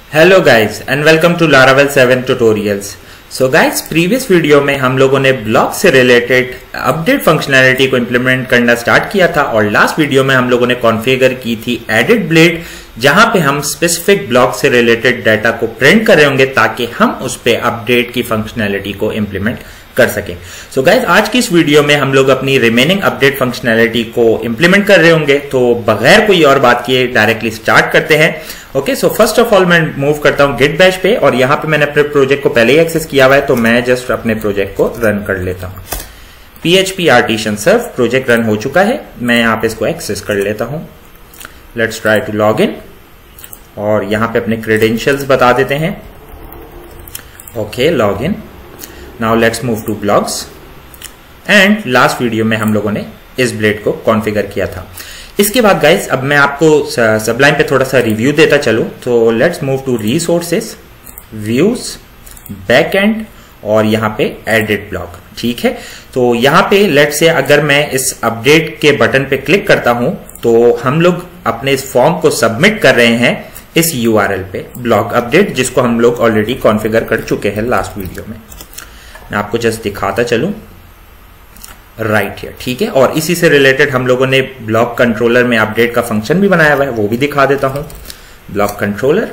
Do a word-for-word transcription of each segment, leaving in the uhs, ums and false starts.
Hello guys and welcome to Laravel seven tutorials. So guys, previous video में हम लोगों ने ब्लॉक से रिलेटेड अपडेट फंक्शनैलिटी को इंप्लीमेंट करना स्टार्ट किया था और लास्ट वीडियो में हम लोगों ने कॉन्फ़िगर की थी एडिट ब्लेड, जहां पे हम स्पेसिफिक ब्लॉक से रिलेटेड डाटा को प्रिंट कर रहे होंगे ताकि हम उस पे अपडेट की फंक्शनैलिटी को इंप्लीमेंट कर सके। सो गाइज, आज की इस वीडियो में हम लोग अपनी रिमेनिंग अपडेट फंक्शनैलिटी को इंप्लीमेंट कर रहे होंगे, तो बगैर कोई और बात किए डायरेक्टली स्टार्ट करते हैं। Okay, so first of all मैं मूव करता हूं गिट बैश पे और यहां पे मैंने अपने प्रोजेक्ट को पहले ही एक्सेस किया हुआ है, तो मैं जस्ट अपने प्रोजेक्ट को रन कर लेता हूं। PHP artisan serve project run हो चुका है, मैं यहां पे इसको एक्सेस कर लेता हूं। Let's try to log in और यहां पे अपने क्रेडेंशियल्स बता देते हैं। Okay, log in. Now let's move to blogs and last video में हम लोगों ने इस ब्लेड को कॉन्फ़िगर किया था। इसके बाद गाइस, अब मैं आपको सबलाइम पे थोड़ा सा रिव्यू देता चलूं, तो let's move to resources, views, back end और यहां पे एडिट ब्लॉक। ठीक है, तो यहां पे लेट्स से अगर मैं इस अपडेट के बटन पे क्लिक करता हूं तो हम लोग अपने इस फॉर्म को सबमिट कर रहे हैं इस यूआरएल पे, ब्लॉक अपडेट, जिसको हम लोग ऑलरेडी कॉन्फ़िगर कर चुके हैं लास्ट वीडियो में। मैं आपको जस्ट दिखाता चलूं राइट हियर। ठीक है, और इसी से रिलेटेड हम लोगों ने ब्लॉक कंट्रोलर में अपडेट का फंक्शन भी बनाया हुआ है, वो भी दिखा देता हूं। Block controller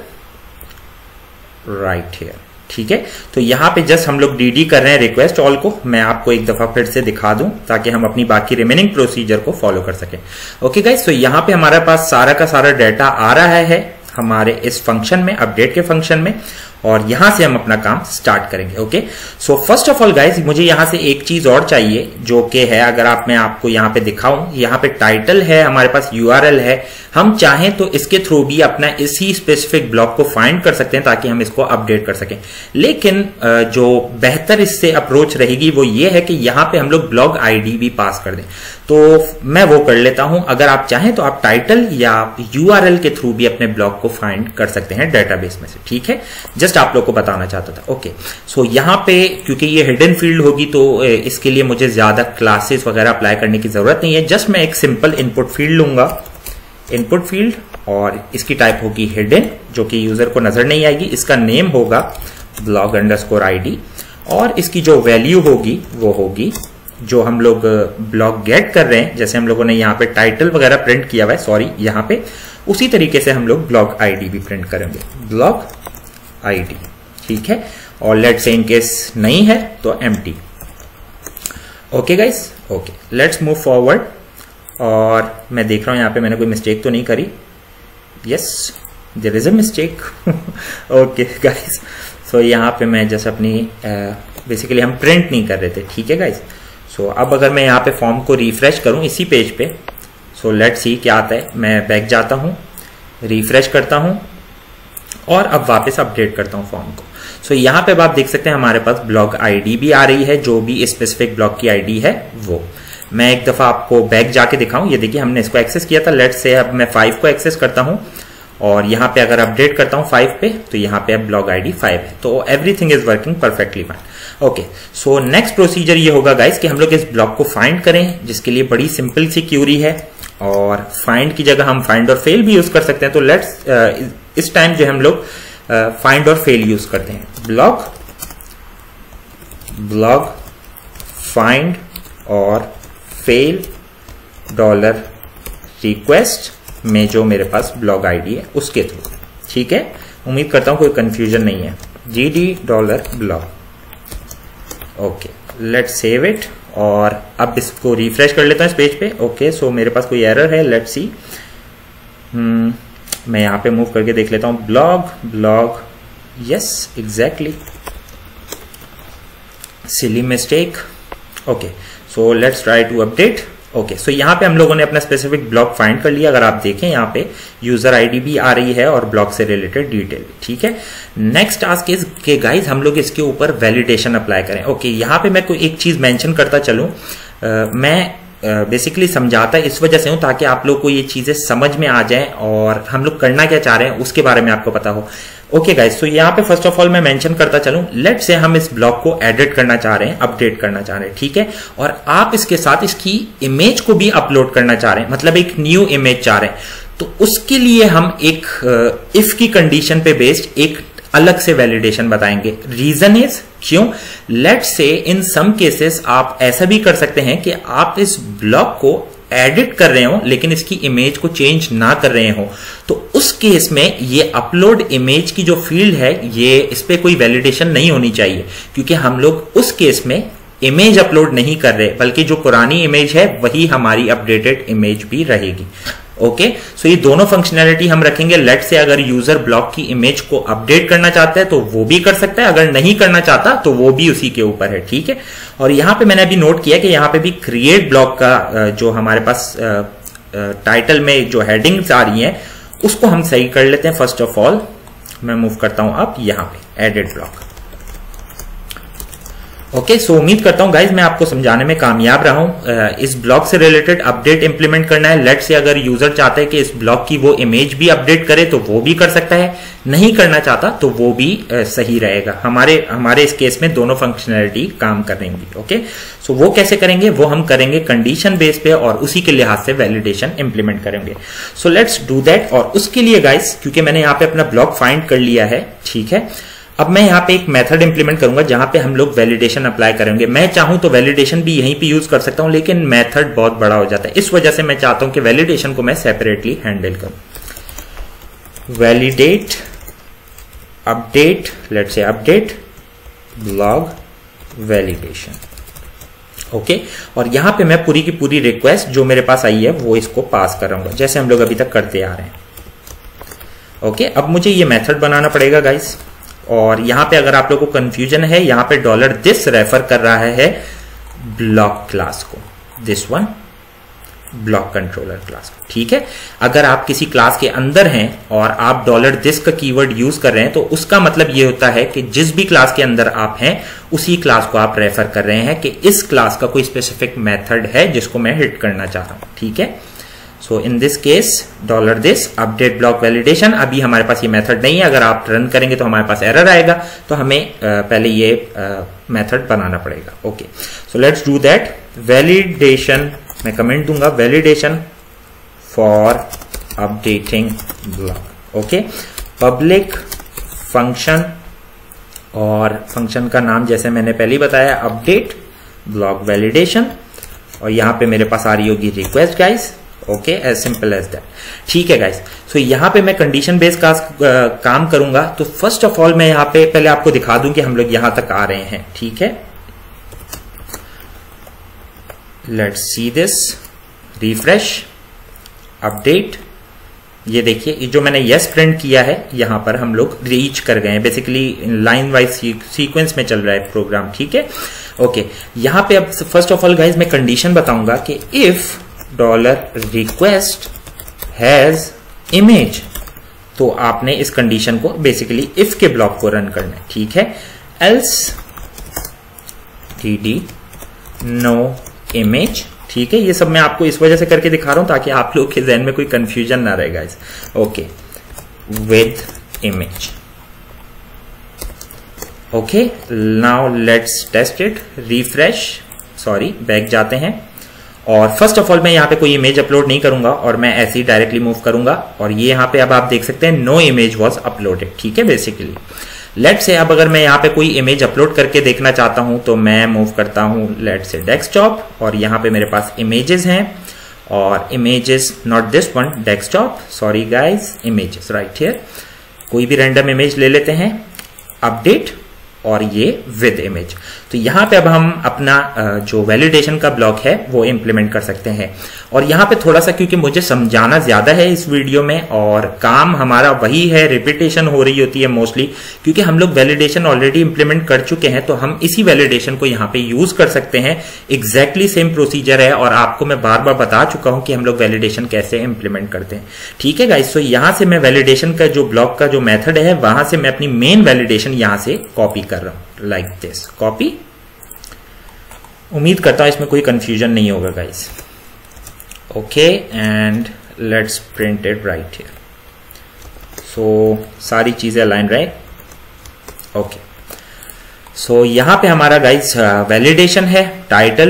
right here. ठीक है, तो यहां पे जस्ट हम लोग डीडी कर रहे हैं रिक्वेस्ट ऑल को। मैं आपको एक दफा फिर से दिखा दूं ताकि हम अपनी बाकी रिमेनिंग प्रोसीजर को फॉलो कर सकें। ओके गाइस, तो यहां पे हमारे पास सारा का सारा डाटा आ रहा है हमारे इस फंक्शन में, अपडेट के फंक्शन में, और यहां से हम अपना काम स्टार्ट करेंगे। Okay, so first of all guys, मुझे यहां से एक चीज और चाहिए जो कि है, अगर आप मैं आपको यहां पे दिखाऊं, यहां पे टाइटल है, हमारे पास यूआरएल है। हम चाहें तो इसके थ्रू भी अपना इसी स्पेसिफिक ब्लॉक को फाइंड कर सकते हैं ताकि हम इसको अपडेट कर सकें, लेकिन जो बेहतर इससे अप्रोच रहेगी वो ये है कि यहां पे हम लोग ब्लॉग आईडी भी पास कर दें। तो मैं वो कर लेता हूं। अगर आप चाहें तो आप टाइटल या यूआरएल के थ्रू भी अपने ब्लॉक को फाइंड कर सकते हैं डेटाबेस में से। ठीक है, जस्ट आप लोग को बताना चाहता था। ओके, सो यहां पे क्योंकि ये हिडन फील्ड होगी तो इसके लिए मुझे ज्यादा क्लासेस वगैरह अप्लाई करने की जरूरत नहीं है। जस्ट मैं एक सिंपल इनपुट फील्ड लूंगा, इनपुट फील्ड, और इसकी टाइप होगी हिडन, जो कि यूजर को नजर नहीं आएगी। इसका नेम होगा ब्लॉग अंडरस्कोर आईडी और इसकी जो वैल्यू होगी वो होगी जो हम लोग ब्लॉग गेट कर रहे हैं। जैसे हम लोगों ने यहाँ पे टाइटल वगैरह प्रिंट किया हुआ है, सॉरी यहाँ पे, उसी तरीके से हम लोग ब्लॉग आईडी भी प्रिंट करेंगे, ब्लॉग आईडी। ठीक है, और लेट्स से इन केस नहीं है तो empty. Okay guys, okay, let's move forward. और मैं देख रहा हूं यहाँ पे मैंने कोई मिस्टेक तो नहीं करी। Yes, there is a mistake. Okay guys, so यहाँ पे मैं जैसे अपनी बेसिकली uh, हम प्रिंट नहीं कर रहे थे। ठीक है गाइस, सो so, अब अगर मैं यहाँ पे फॉर्म को रिफ्रेश करूं इसी पेज पे, सो लेट्स सी क्या आता है। मैं बैक जाता हूं, रिफ्रेश करता हूं और अब वापस अपडेट करता हूं फॉर्म को। सो so, यहाँ पे आप देख सकते हैं हमारे पास ब्लॉग आईडी भी आ रही है, जो भी स्पेसिफिक ब्लॉग की आईडी है वो। मैं एक दफा आपको बैक जाके दिखाऊं। ये देखिए, हमने इसको एक्सेस किया था। लेट्स से अब मैं फाइव को एक्सेस करता हूं और यहाँ पे अगर अपडेट करता हूं फाइव पे, तो यहाँ पे अब ब्लॉग आईडी फाइव है। तो everything is working perfectly fine. Okay, so next procedure ये होगा गाइस कि हम लोग इस ब्लॉक को फाइंड करें, जिसके लिए बड़ी सिंपल सी क्यूरी है, और फाइंड की जगह हम फाइंड और फेल भी यूज कर सकते हैं। तो लेट्स uh, इस टाइम जो हम लोग फाइंड और फेल यूज करते हैं। ब्लॉग ब्लॉग फाइंड और फेल डॉलर रिक्वेस्ट में जो मेरे पास ब्लॉग आईडी है उसके थ्रू। ठीक है, उम्मीद करता हूं कोई कंफ्यूजन नहीं है। G D dollar blog. Okay, let's save it और अब इसको रिफ्रेश कर लेता हूं इस पेज पे। ओके, सो मेरे पास कोई एरर है, लेट्स सी। हम्म मैं यहां पे मूव करके देख लेता हूं। Blog blog yes exactly, silly mistake. Okay, so let's try to update. Okay, so यहाँ पे हम लोगों ने अपना स्पेसिफिक ब्लॉक फाइंड कर लिया। अगर आप देखें यहाँ पे यूजर आईडी भी आ रही है और ब्लॉक से रिलेटेड डिटेल भी। ठीक है, नेक्स्ट टास्क इज के गाइज हम लोग इसके ऊपर वैलिडेशन अप्लाई करें। ओके, यहाँ पे मैं कोई एक चीज मेंशन करता चलूं, uh, मैं बेसिकली uh, समझाता इस वजह से हूं ताकि आप लोग को ये चीजें समझ में आ जाएं और हम लोग करना क्या चाह रहे हैं उसके बारे में आपको पता हो। ओके गाइस, तो यहाँ पे फर्स्ट ऑफ ऑल मैं मेंशन करता चलूं, लेट से हम इस ब्लॉक को एडिट करना चाह रहे हैं, अपडेट करना चाह रहे हैं। ठीक है, और आप इसके साथ इसकी इमेज को भी अपलोड करना चाह रहे हैं, मतलब एक न्यू इमेज चाह रहे हैं। तो उसके लिए हम एक इफ की कंडीशन पे बेस्ड एक अलग से वैलिडेशन बताएंगे। रीजन इज क्यों, let's say in some cases आप ऐसा भी कर सकते हैं कि आप इस ब्लॉक को एडिट कर रहे हो लेकिन इसकी इमेज को चेंज ना कर रहे हो, तो उस केस में ये अपलोड इमेज की जो फील्ड है ये इस पे कोई वैलिडेशन नहीं होनी चाहिए, क्योंकि हम लोग उस केस में इमेज अपलोड नहीं कर रहे बल्कि जो पुरानी इमेज है वही हमारी अपडेटेड इमेज भी रहेगी। ओके, सो ये दोनों फंक्शनैलिटी हम रखेंगे। लेट से अगर यूजर ब्लॉक की इमेज को अपडेट करना चाहता है तो वो भी कर सकता है, अगर नहीं करना चाहता तो वो भी उसी के ऊपर है। ठीक है, और यहां पे मैंने अभी नोट किया कि यहां पे भी क्रिएट ब्लॉक का जो हमारे पास टाइटल में जो हेडिंग्स आ रही हैं उसको हम सही कर लेते हैं। फर्स्ट ऑफ ऑल मैं मूव करता हूं अब यहां पे एडिट ब्लॉक। ओके, सो उम्मीद करता हूं गाइज मैं आपको समझाने में कामयाब रहा हूं। इस ब्लॉक से रिलेटेड अपडेट इंप्लीमेंट करना है। लेट से अगर यूजर चाहता है कि इस ब्लॉक की वो इमेज भी अपडेट करे तो वो भी कर सकता है, नहीं करना चाहता तो वो भी सही रहेगा। हमारे हमारे इस केस में दोनों फंक्शनैलिटी काम करेंगी। ओके, सो वो कैसे करेंगे, वो हम करेंगे कंडीशन बेस पे और उसी के लिहाज से वैलिडेशन इंप्लीमेंट करेंगे। So let's do that. और उसके लिए गाइज क्योंकि मैंने यहाँ पे अपना ब्लॉक फाइंड कर लिया है, ठीक है, अब मैं यहाँ पे एक मेथड इंप्लीमेंट करूंगा जहां पे हम लोग वैलिडेशन अप्लाई करेंगे। मैं चाहूं तो वैलिडेशन भी यहीं पे यूज कर सकता हूं, लेकिन मेथड बहुत बड़ा हो जाता है, इस वजह से मैं चाहता हूं कि वैलिडेशन को मैं सेपरेटली हैंडल करूं। Validate update, let's say update blog validation. Okay, और यहां पे मैं पूरी की पूरी रिक्वेस्ट जो मेरे पास आई है वो इसको पास कर रहा हूं, जैसे हम लोग अभी तक करते आ रहे हैं। ओके, अब मुझे ये मेथड बनाना पड़ेगा गाइस। और यहां पे अगर आप लोगों को कंफ्यूजन है, यहां पे डॉलर दिस रेफर कर रहा है ब्लॉक क्लास को, this one block controller class को। ठीक है, अगर आप किसी क्लास के अंदर हैं और आप डॉलर दिस का कीवर्ड यूज कर रहे हैं तो उसका मतलब ये होता है कि जिस भी क्लास के अंदर आप हैं उसी क्लास को आप रेफर कर रहे हैं कि इस क्लास का कोई स्पेसिफिक मेथड है जिसको मैं हिट करना चाह रहा हूं। ठीक है, so in this case dollar this update block validation. अभी हमारे पास ये मेथड नहीं है, अगर आप रन करेंगे तो हमारे पास एरर आएगा, तो हमें uh, पहले ये मेथड uh, बनाना पड़ेगा। Okay, so let's do that. Validation, मैं कमेंट दूंगा validation for updating block. Okay, public function और फंक्शन का नाम जैसे मैंने पहले ही बताया अपडेट ब्लॉक वैलिडेशन, और यहां पे मेरे पास आ रही होगी request guys. Okay, as simple as that. ठीक है गाइस, सो यहां पे मैं कंडीशन बेस्ड का काम करूंगा। तो फर्स्ट ऑफ ऑल मैं यहां पे पहले आपको दिखा दूं कि हम लोग यहां तक आ रहे हैं। ठीक है, let's see this, refresh update. ये देखिए जो मैंने यस प्रिंट किया है यहां पर हम लोग रीच कर गए हैं। बेसिकली लाइन वाइज सीक्वेंस में चल रहा है प्रोग्राम। ठीक है, ओके, यहां पे अब फर्स्ट ऑफ ऑल गाइज मैं कंडीशन बताऊंगा कि if dollar request has image, तो आपने इस कंडीशन को बेसिकली इफ के ब्लॉक को रन करना है। ठीक है, एल्स टीडी नो इमेज। ठीक है, ये सब मैं आपको इस वजह से करके दिखा रहा हूं ताकि आप लोग के जहन में कोई कंफ्यूजन ना रहेगा इस। Okay, with image. Okay, now let's test it. Refresh, sorry back जाते हैं, और फर्स्ट ऑफ ऑल मैं यहाँ पे कोई इमेज अपलोड नहीं करूंगा और मैं ऐसे ही डायरेक्टली मूव करूंगा, और ये यहाँ पे अब आप देख सकते हैं नो इमेज वॉज अपलोडेड। ठीक है, बेसिकली लेट से अब अगर मैं यहाँ पे कोई इमेज अपलोड करके देखना चाहता हूं तो मैं मूव करता हूं लेट से डेस्कटॉप, और यहाँ पे मेरे पास इमेजेस हैं, और images not this one, desktop, sorry guys, images right here. कोई भी रैंडम इमेज ले लेते हैं, अपडेट, और ये विद इमेज। तो यहां पे अब हम अपना जो वैलिडेशन का ब्लॉक है वो इंप्लीमेंट कर सकते हैं। और यहां पे थोड़ा सा क्योंकि मुझे समझाना ज्यादा है इस वीडियो में, और काम हमारा वही है, रिपीटेशन हो रही होती है मोस्टली, क्योंकि हम लोग वैलिडेशन ऑलरेडी इंप्लीमेंट कर चुके हैं, तो हम इसी वैलिडेशन को यहाँ पे यूज कर सकते हैं। एग्जैक्टली सेम प्रोसीजर है, और आपको मैं बार बार बता चुका हूं कि हम लोग वैलिडेशन कैसे इंप्लीमेंट करते हैं। ठीक है गाइस, तो यहां से मैं वैलिडेशन का जो ब्लॉक का जो मेथड है वहां से मैं अपनी मेन वैलिडेशन यहां से कॉपी कर रहा हूं, लाइक दिस, कॉपी। उम्मीद करता हूं इसमें कोई कंफ्यूजन नहीं होगा guys. Okay, and let's print it right here. So सारी चीजें अलाइन रहे। ओके, सो यहां पे हमारा गाइस वैलिडेशन है, टाइटल,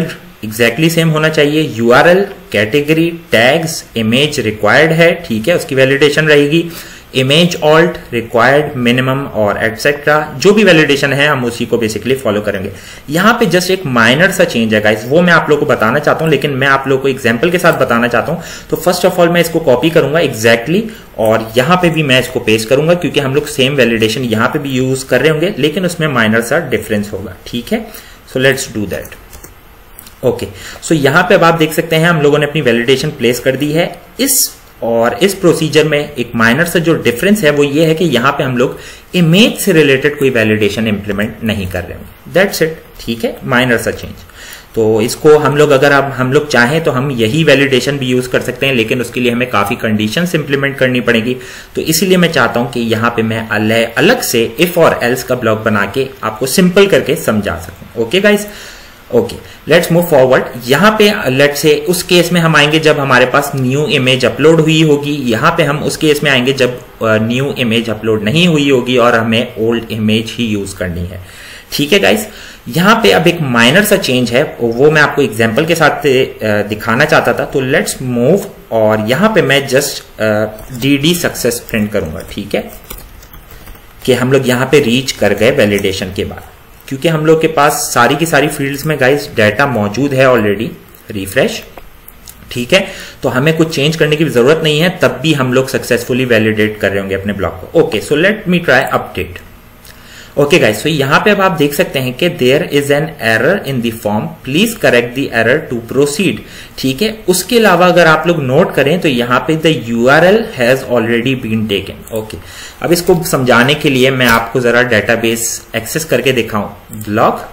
एग्जैक्टली सेम होना चाहिए। URL, category, tags, image required है, ठीक है, उसकी वैलिडेशन रहेगी। इमेज ऑल्ट रिक्वायर्ड मिनिमम और एटसेट्रा, जो भी वैलिडेशन है हम उसी को बेसिकली फॉलो करेंगे। यहां पे जस्ट एक माइनर सा चेंज है गाइस, वो मैं आप लोगों को बताना चाहता हूं, लेकिन मैं आप लोगों को एग्जांपल के साथ बताना चाहता हूं। तो फर्स्ट ऑफ ऑल मैं इसको कॉपी करूंगा एग्जैक्टली exactly, और यहां पे भी मैं इसको पेस्ट करूंगा, क्योंकि हम लोग सेम वैलिडेशन यहां पे भी यूज कर रहे होंगे, लेकिन उसमें माइनर सा डिफरेंस होगा, ठीक है। So let's do that. Okay, so यहां पे अब आप देख सकते हैं हम लोगों ने अपनी वैलिडेशन प्लेस कर दी है। इस और इस प्रोसीजर में एक माइनर सा जो डिफरेंस है वो ये है कि यहां पे हम लोग इमेज से रिलेटेड कोई वैलिडेशन इंप्लीमेंट नहीं कर रहे हैं। दैट्स इट, ठीक है, माइनर सा चेंज। तो इसको हम लोग अगर अब हम लोग चाहें तो हम यही वैलिडेशन भी यूज कर सकते हैं, लेकिन उसके लिए हमें काफी कंडीशंस इंप्लीमेंट करनी पड़ेगी। तो इसीलिए मैं चाहता हूं कि यहां पे मैं अलग से इफ और एल्स का ब्लॉक बना के आपको सिंपल करके समझा सकूं। Okay guys, okay, let's move forward. यहां पे लेट्स से उस केस में हम आएंगे जब हमारे पास न्यू इमेज अपलोड हुई होगी। यहां पे हम उस केस में आएंगे जब न्यू इमेज अपलोड नहीं हुई होगी और हमें ओल्ड इमेज ही यूज करनी है, ठीक है गाइस। यहां पे अब एक माइनर सा चेंज है, वो मैं आपको एग्जांपल के साथ दिखाना चाहता था। तो लेट्स मूव, और यहां पे मैं just D D success print करूंगा, ठीक है, कि हम लोग यहां पे रीच कर गए वैलिडेशन के बाद, क्योंकि हम लोग के पास सारी की सारी फील्ड्स में गाइस डाटा मौजूद है ऑलरेडी। रिफ्रेश, ठीक है, तो हमें कुछ चेंज करने की जरूरत नहीं है, तब भी हम लोग सक्सेसफुली वैलिडेट कर रहे होंगे अपने ब्लॉक को। Okay, so let me try update. Okay guys, तो यहां पे अब आप देख सकते हैं कि there is an error in the form, please correct the error to proceed, ठीक है। उसके अलावा अगर आप लोग नोट करें तो यहां पे the URL has already been taken. Okay, अब इसको समझाने के लिए मैं आपको जरा डेटाबेस एक्सेस करके दिखाऊं। ब्लॉक,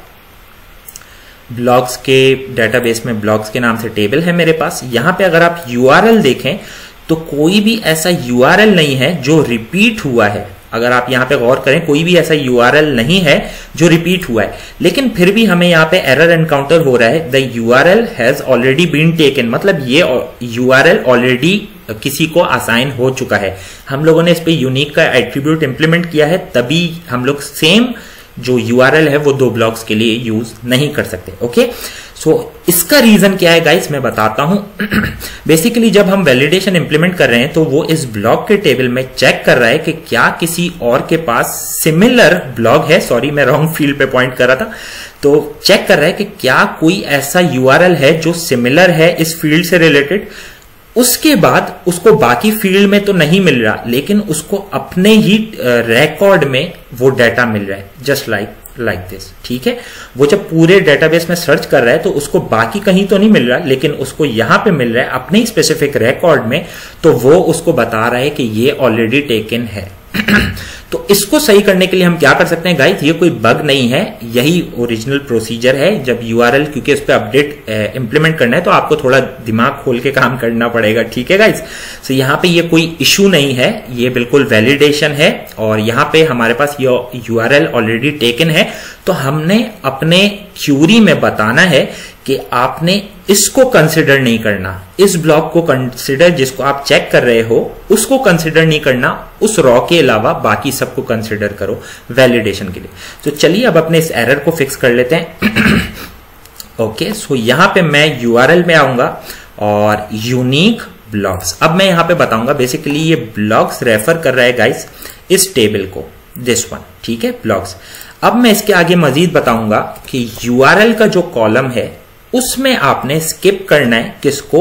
ब्लॉक्स के डेटाबेस में ब्लॉक्स के नाम से टेबल है मेरे पास। यहां पे अगर आप यूआरएल देखें तो कोई भी ऐसा यूआरएल नहीं है जो रिपीट हुआ है। अगर आप यहां पे गौर करें, कोई भी ऐसा यूआरएल नहीं है जो रिपीट हुआ है, लेकिन फिर भी हमें यहां पे एरर एनकाउंटर हो रहा है। The URL has already been taken, मतलब ये यूआरएल ऑलरेडी किसी को असाइन हो चुका है। हम लोगों ने इस पे यूनिक का एट्रीब्यूट इंप्लीमेंट किया है, तभी हम लोग सेम जो यूआरएल है वो दो ब्लॉक्स के लिए यूज नहीं कर सकते। ओके, सो so, इसका रीजन क्या है गाइस, मैं बताता हूं। बेसिकली जब हम वैलिडेशन इंप्लीमेंट कर रहे हैं तो वो इस ब्लॉक के टेबल में चेक कर रहा है कि क्या किसी और के पास सिमिलर ब्लॉक है। सॉरी, मैं रॉन्ग फील्ड पे पॉइंट कर रहा था। तो चेक कर रहा है कि क्या कोई ऐसा यूआरएल है जो सिमिलर है इस फील्ड से रिलेटेड। उसके बाद उसको बाकी फील्ड में तो नहीं मिल रहा, लेकिन उसको अपने ही रिकॉर्ड में वो डाटा मिल रहा है, जस्ट लाइक लाइक दिस, ठीक है। वो जब पूरे डेटाबेस में सर्च कर रहा है तो उसको बाकी कहीं तो नहीं मिल रहा, लेकिन उसको यहां पे मिल रहा है अपने ही स्पेसिफिक रिकॉर्ड में। तो वो उसको बता रहा है कि ये ऑलरेडी टेकन है। तो इसको सही करने के लिए हम क्या कर सकते हैं गाइस, ये कोई बग नहीं है, यही ओरिजिनल प्रोसीजर है। जब यूआरएल, क्योंकि उस पर अपडेट इंप्लीमेंट करना है तो आपको थोड़ा दिमाग खोल के काम करना पड़ेगा, ठीक है गाइस। सो यहाँ पे ये कोई इशू नहीं है, ये बिल्कुल वैलिडेशन है, और यहाँ पे हमारे पास ये यूआरएल ऑलरेडी टेकन है। तो हमने अपने क्यूरी में बताना है कि आपने इसको कंसिडर नहीं करना, इस ब्लॉक को कंसिडर, जिसको आप चेक कर रहे हो उसको कंसिडर नहीं करना, उस रॉ के अलावा बाकी सबको कंसिडर करो वैलिडेशन के लिए। तो चलिए अब अपने इस एरर को फिक्स कर लेते हैं। ओके, सो यहां पे मैं यूआरएल में आऊंगा और यूनिक ब्लॉक्स, अब मैं यहां पे बताऊंगा। बेसिकली ये ब्लॉक्स रेफर कर रहा है गाइस इस टेबल को, दिस वन, ठीक है, ब्लॉक्स। अब मैं इसके आगे मजीद बताऊंगा कि यूआरएल का जो कॉलम है उसमें आपने स्किप करना है किसको,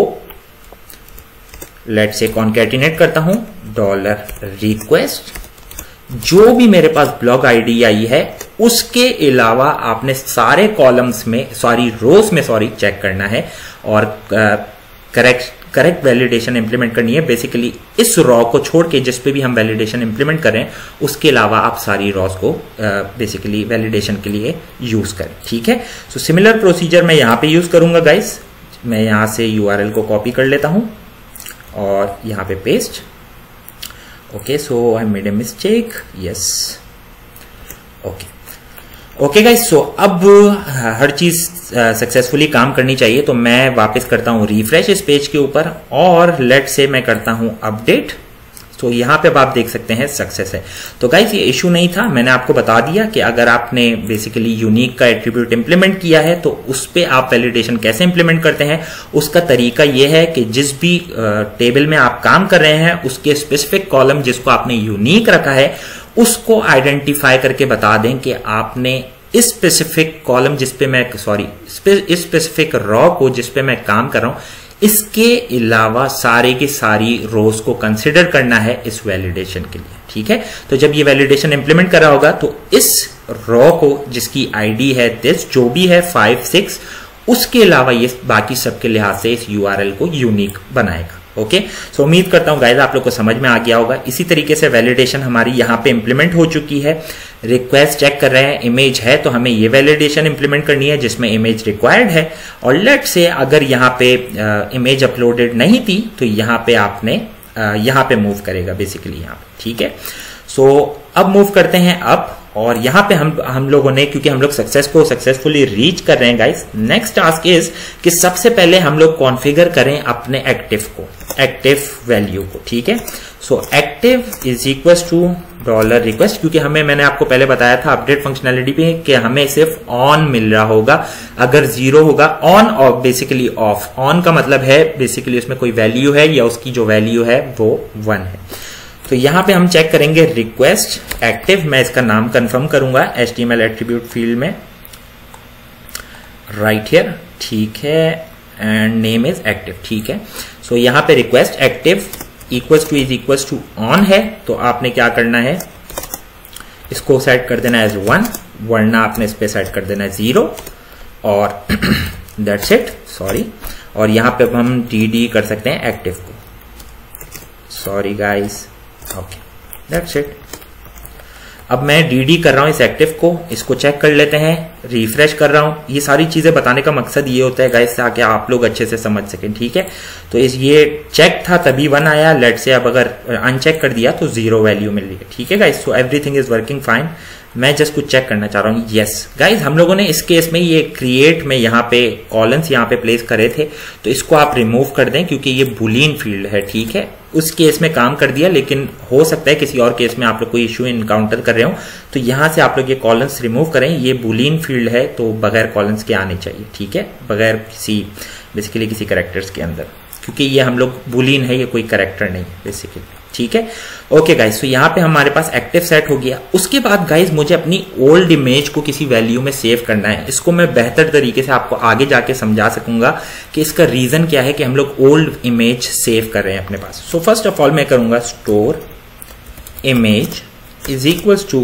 लेट्स से कॉन्कैटिनेट करता हूं डॉलर रिक्वेस्ट, जो भी मेरे पास ब्लॉक आईडी आई है उसके अलावा आपने सारे कॉलम्स में, सॉरी रोज में सॉरी चेक करना है और करेक्ट करेक्ट वैलिडेशन इंप्लीमेंट करनी है। बेसिकली इस रॉ को छोड़ के जिस पे भी हम वैलिडेशन इंप्लीमेंट करें उसके अलावा आप सारी रॉस को बेसिकली वैलिडेशन के लिए यूज करें, ठीक है। सो सिमिलर प्रोसीजर मैं यहां पे यूज करूंगा गाइस। मैं यहां से यूआरएल को कॉपी कर लेता हूं और यहां पे paste. Okay, so I made a mistake, yes, okay okay guys. So अब हर चीज सक्सेसफुली uh, काम करनी चाहिए, तो मैं वापस करता हूं रिफ्रेश इस पेज के ऊपर और लेट से मैं करता हूं अपडेट। तो यहाँ पे अब आप देख सकते हैं सक्सेस है। तो गाइस ये इशू नहीं था, मैंने आपको बता दिया कि अगर आपने बेसिकली यूनिक का एट्रीब्यूट इंप्लीमेंट किया है तो उस पे आप वैलिडेशन कैसे इंप्लीमेंट करते हैं। उसका तरीका यह है कि जिस भी टेबल में आप काम कर रहे हैं उसके स्पेसिफिक कॉलम जिसको आपने यूनिक रखा है उसको आइडेंटिफाई करके बता दें कि आपने इस स्पेसिफिक कॉलम जिसपे मैं सॉरी इस स्पेसिफिक रॉ को जिसपे मैं काम कर रहा हूं इसके अलावा सारे की सारी रोज को कंसिडर करना है इस वैलिडेशन के लिए। ठीक है, तो जब ये वैलिडेशन इंप्लीमेंट कर रहा होगा तो इस रॉ को जिसकी आईडी है दिस जो भी है फाइव सिक्स उसके अलावा ये बाकी सबके लिहाज से इस यूआरएल को यूनिक बनाएगा। ओके, सो उम्मीद करता हूं गाइस आप लोग को समझ में आ गया होगा। इसी तरीके से वैलिडेशन हमारी यहां पे इंप्लीमेंट हो चुकी है। रिक्वेस्ट चेक कर रहे हैं, इमेज है तो हमें ये वैलिडेशन इंप्लीमेंट करनी है जिसमें इमेज रिक्वायर्ड है। और लेट से अगर यहां पे इमेज अपलोडेड नहीं थी तो यहां पे आपने यहां पे मूव करेगा बेसिकली यहां पे। ठीक है, सो अब मूव करते हैं अप और यहां पे हम हम लोगों ने क्योंकि हम लोग सक्सेस को सक्सेसफुली रीच कर रहे हैं गाइस, नेक्स्ट टास्क इज कि सबसे पहले हम लोग कॉन्फ़िगर करें अपने एक्टिव को, एक्टिव वैल्यू को। ठीक है, so active is equal to dollar request, क्योंकि हमें मैंने आपको पहले बताया था अपडेट फंक्शनैलिटी पे कि हमें सिर्फ ऑन मिल रहा होगा। अगर जीरो होगा ऑन और बेसिकली ऑफ, ऑन का मतलब है बेसिकली उसमें कोई वैल्यू है या उसकी जो वैल्यू है वो वन है। तो यहां पे हम चेक करेंगे रिक्वेस्ट एक्टिव, मैं इसका नाम कंफर्म करूंगा एचटीएमएल एट्रीब्यूट फील्ड में राइट हियर। ठीक है, एंड नेम इज एक्टिव। ठीक है, सो यहां पे request active equals to is equals to on है तो आपने क्या करना है इसको सेट कर देना एज वन, वरना आपने इस पे सेट कर देना है जीरो और दैट्स इट सॉरी। और यहां पे हम डी डी कर सकते हैं एक्टिव को, sorry guys. Okay, that's it. अब मैं डीडी कर रहा हूं इस एक्टिव को, इसको चेक कर लेते हैं, रिफ्रेश कर रहा हूं। ये सारी चीजें बताने का मकसद ये होता है गाइस ताकि आप लोग अच्छे से समझ सकें। ठीक है, तो इस ये चेक था तभी वन आया, लेट से अब अगर अनचेक कर दिया तो जीरो वैल्यू मिल रही है। ठीक है guys, so everything is working fine. मैं जस्ट कुछ चेक करना चाह रहा हूँ। यस गाइज, हम लोगों ने इस केस में ये क्रिएट में यहाँ पे कॉलम्स यहाँ पे प्लेस करे थे तो इसको आप रिमूव कर दें क्योंकि ये बुलियन फील्ड है। ठीक है, उस केस में काम कर दिया, लेकिन हो सकता है किसी और केस में आप लोग कोई इश्यू इनकाउंटर कर रहे हो तो यहां से आप लोग ये कॉलम्स रिमूव करें। ये बुलियन फील्ड है तो बगैर कॉलम्स के आने चाहिए। ठीक है, बगैर किसी बेसिकली किसी कैरेक्टर्स के अंदर, क्योंकि ये हम लोग बुलियन है, ये कोई कैरेक्टर नहीं है बेसिकली। ठीक है, ओके गाइज, तो यहाँ पे हमारे पास एक्टिव सेट हो गया। उसके बाद गाइज मुझे अपनी ओल्ड इमेज को किसी वैल्यू में सेव करना है। इसको मैं बेहतर तरीके से आपको आगे जाके समझा सकूंगा कि इसका रीजन क्या है कि हम लोग ओल्ड इमेज सेव कर रहे हैं अपने पास। सो फर्स्ट ऑफ ऑल मैं करूंगा store image is equals to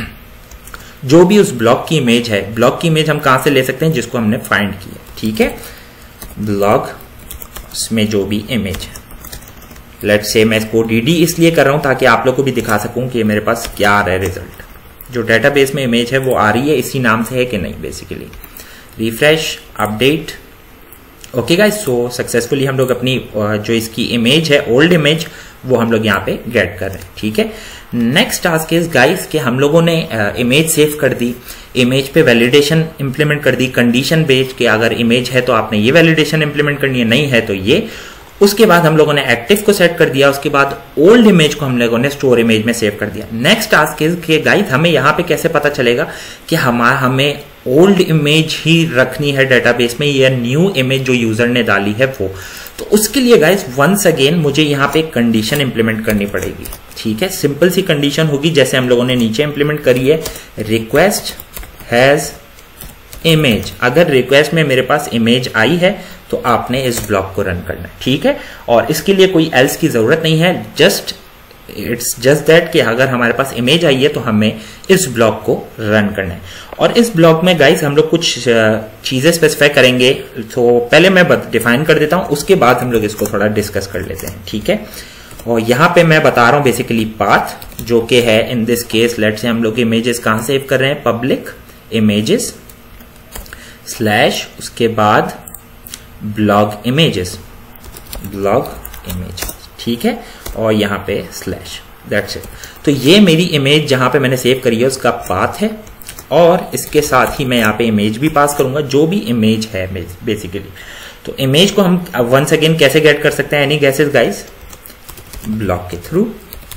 जो भी उस ब्लॉक की इमेज है। ब्लॉक की इमेज हम कहां से ले सकते हैं जिसको हमने फाइंड किया। ठीक है, ब्लॉक में जो भी इमेज है, लेट्स से मैं इसको डीडी इसलिए कर रहा हूं ताकि आप लोग को भी दिखा सकूं कि मेरे पास क्या आ रहा है रिजल्ट। जो डेटाबेस में इमेज है वो आ रही है इसी नाम से है कि नहीं basically. Refresh, update. Okay guys, so successfully हम लोग अपनी जो इसकी इमेज है ओल्ड इमेज वो हम लोग यहाँ पे गेट कर रहे हैं। ठीक है, नेक्स्ट टास्क इज गाइस कि हम लोगों ने इमेज सेव कर दी, इमेज पे वैलिडेशन इंप्लीमेंट कर दी कंडीशन बेस्ड के अगर इमेज है तो आपने ये वैलिडेशन इंप्लीमेंट करनी है, नहीं है तो ये। उसके बाद हम लोगों ने एक्टिव को सेट कर दिया, उसके बाद ओल्ड इमेज को हम लोगों ने स्टोर इमेज में सेव कर दिया। नेक्स्ट टास्क इज कि गाइस हमें यहाँ पे कैसे पता चलेगा कि हमारा हमें ओल्ड इमेज ही रखनी है डेटाबेस में या न्यू इमेज जो यूजर ने डाली है वो। तो उसके लिए गाइस वंस अगेन मुझे यहाँ पे एक कंडीशन इंप्लीमेंट करनी पड़ेगी। ठीक है, सिंपल सी कंडीशन होगी जैसे हम लोगों ने नीचे इंप्लीमेंट करी है, रिक्वेस्ट हैज इमेज। अगर रिक्वेस्ट में मेरे पास इमेज आई है तो आपने इस ब्लॉक को रन करना है। ठीक है, और इसके लिए कोई एल्स की जरूरत नहीं है, जस्ट इट्स जस्ट दैट कि अगर हमारे पास इमेज आई है तो हमें इस ब्लॉक को रन करना है। और इस ब्लॉक में गाइस हम लोग कुछ चीजें स्पेसिफाई करेंगे, तो पहले मैं डिफाइन कर देता हूं, उसके बाद हम लोग इसको थोड़ा डिस्कस कर लेते हैं। ठीक है, और यहां पे मैं बता रहा हूं बेसिकली पाथ जो कि है इन दिस केस लेट से हम लोग इमेजेस कहां सेव कर रहे हैं, पब्लिक इमेजेस स्लैश उसके बाद ब्लॉग इमेजेस, ब्लॉग इमेज। ठीक है, और यहां पे स्लैश, दैट्स इट। तो ये मेरी इमेज जहां पे मैंने सेव करी है उसका पाथ है और इसके साथ ही मैं यहाँ पे इमेज भी पास करूंगा जो भी इमेज है बेसिकली। तो इमेज को हम वंस अगेन कैसे गेट कर सकते हैं, एनी गैसेस गाइस, ब्लॉक के थ्रू।